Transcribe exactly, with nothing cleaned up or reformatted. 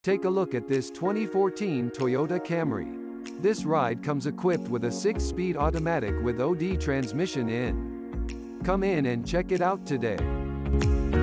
Take a look at this twenty fourteen Toyota Camry. This ride comes equipped with a six-speed automatic with O D transmission in. Come in and check it out today.